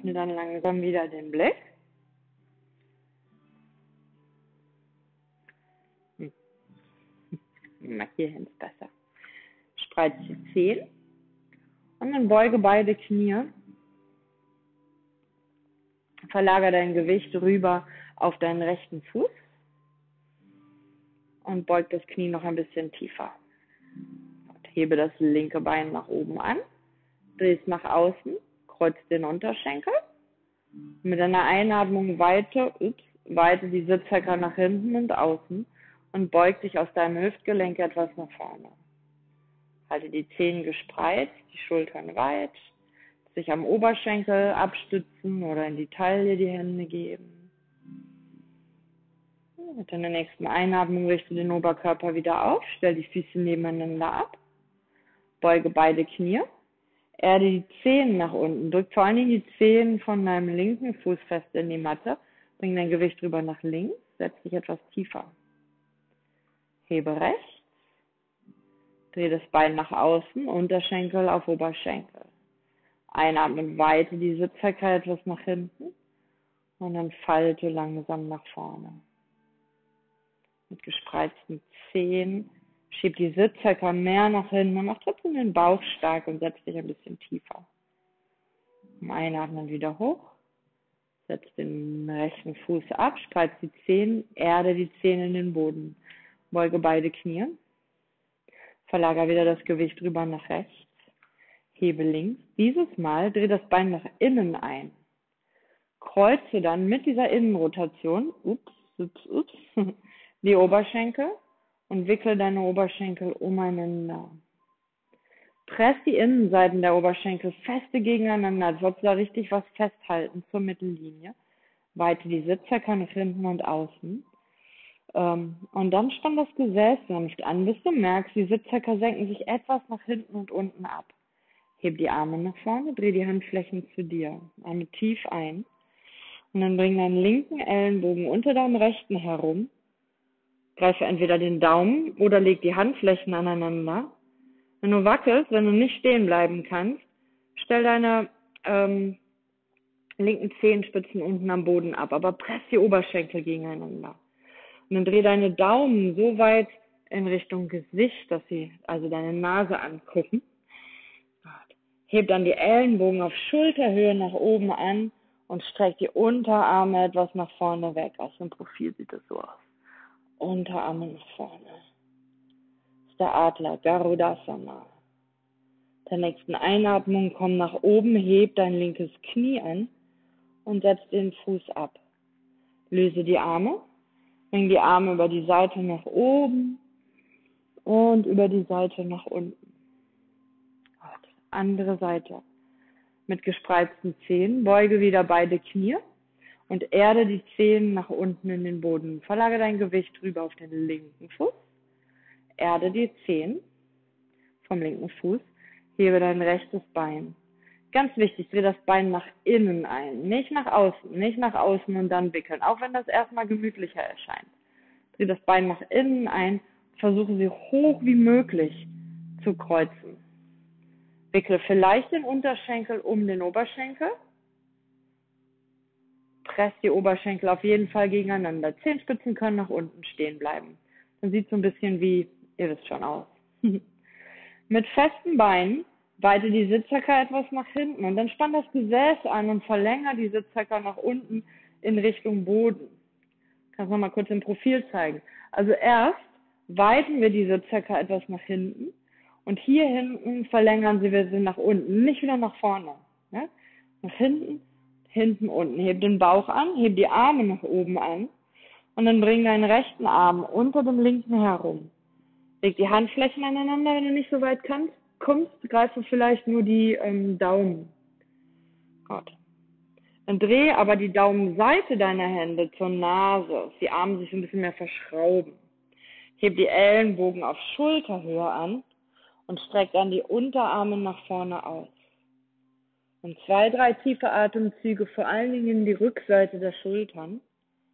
öffne dann langsam wieder den Blick. Na, hierhin ist besser. Spreiz die Zehen und dann beuge beide Knie. Verlagere dein Gewicht rüber auf deinen rechten Fuß und beug das Knie noch ein bisschen tiefer. Und hebe das linke Bein nach oben an, dreh es nach außen, kreuz den Unterschenkel. Mit einer Einatmung weite die Sitzhöcker nach hinten und außen und beug dich aus deinem Hüftgelenk etwas nach vorne. Halte die Zehen gespreizt, die Schultern weit, sich am Oberschenkel abstützen oder in die Taille die Hände geben. Mit deiner nächsten Einatmung richte den Oberkörper wieder auf, stell die Füße nebeneinander ab, beuge beide Knie, erde die Zehen nach unten, drück vor allen Dingen die Zehen von deinem linken Fuß fest in die Matte, bring dein Gewicht rüber nach links, setz dich etwas tiefer. Hebe rechts, dreh das Bein nach außen, Unterschenkel auf Oberschenkel. Einatmen, weite die Sitzhöcker etwas nach hinten und dann falte langsam nach vorne. Mit gespreizten Zehen schieb die Sitzhöcker mehr nach hinten und mach trotzdem den Bauch stark und setz dich ein bisschen tiefer. Einatmen wieder hoch, setz den rechten Fuß ab, spreiz die Zehen, erde die Zehen in den Boden. Beuge beide Knie, verlagere wieder das Gewicht rüber nach rechts, hebe links. Dieses Mal dreh das Bein nach innen ein. Kreuze dann mit dieser Innenrotation, die Oberschenkel und wickle deine Oberschenkel umeinander. Press die Innenseiten der Oberschenkel feste gegeneinander, als ob du da richtig was festhalten zur Mittellinie. Weite die Sitzhöcker nach hinten und außen. Und dann spann das Gesäß sanft an, bis du merkst, die Sitzhöcker senken sich etwas nach hinten und unten ab. Heb die Arme nach vorne, dreh die Handflächen zu dir. Atme tief ein. Und dann bring deinen linken Ellenbogen unter deinem rechten herum. Greife entweder den Daumen oder leg die Handflächen aneinander. Wenn du wackelst, wenn du nicht stehen bleiben kannst, stell deine linken Zehenspitzen unten am Boden ab, aber press die Oberschenkel gegeneinander. Und dann dreh deine Daumen so weit in Richtung Gesicht, dass sie also deine Nase angucken. Heb dann die Ellenbogen auf Schulterhöhe nach oben an und streck die Unterarme etwas nach vorne weg. Aus dem Profil sieht es so aus. Unterarme nach vorne. Das ist der Adler, Garudasana. Der nächsten Einatmung komm nach oben, heb dein linkes Knie an und setz den Fuß ab. Löse die Arme, bring die Arme über die Seite nach oben und über die Seite nach unten. Andere Seite. Mit gespreizten Zehen beuge wieder beide Knie und erde die Zehen nach unten in den Boden. Verlagere dein Gewicht rüber auf den linken Fuß. Erde die Zehen vom linken Fuß. Hebe dein rechtes Bein. Ganz wichtig, dreh das Bein nach innen ein, nicht nach außen und dann wickeln, auch wenn das erstmal gemütlicher erscheint. Dreh das Bein nach innen ein, versuche sie hoch wie möglich zu kreuzen. Wickle vielleicht den Unterschenkel um den Oberschenkel. Press die Oberschenkel auf jeden Fall gegeneinander. Zehenspitzen können nach unten stehen bleiben. Dann sieht so ein bisschen wie, ihr wisst schon, aus. Mit festen Beinen weite die Sitzhöcker etwas nach hinten und dann spann das Gesäß an und verlängere die Sitzhöcker nach unten in Richtung Boden. Kannst du noch mal kurz im Profil zeigen. Also erst weiten wir die Sitzhöcker etwas nach hinten. Und hier hinten verlängern wir sie nach unten, nicht wieder nach vorne. Ja? Nach hinten, hinten, unten. Heb den Bauch an, heb die Arme nach oben an und dann bring deinen rechten Arm unter dem linken herum. Leg die Handflächen aneinander, wenn du nicht so weit kommst, greife vielleicht nur die Daumen. Gut. Dann dreh aber die Daumenseite deiner Hände zur Nase, dass die Arme sich ein bisschen mehr verschrauben. Heb die Ellenbogen auf Schulterhöhe an und streck dann die Unterarme nach vorne aus. Und 2, 3 tiefe Atemzüge, vor allen Dingen in die Rückseite der Schultern.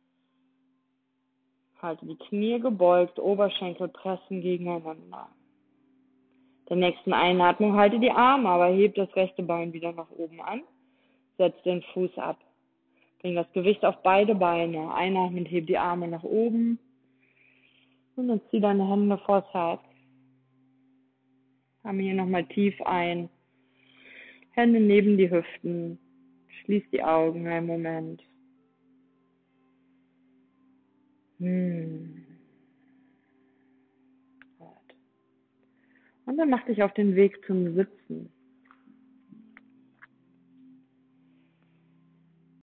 Halte die Knie gebeugt, Oberschenkel pressen gegeneinander. Der nächsten Einatmung halte die Arme, aber heb das rechte Bein wieder nach oben an. Setz den Fuß ab. Bring das Gewicht auf beide Beine. Einatmen, heb die Arme nach oben. Und dann zieh deine Hände vors Herz. Atme hier nochmal tief ein. Hände neben die Hüften. Schließ die Augen einen Moment. Und dann mach dich auf den Weg zum Sitzen.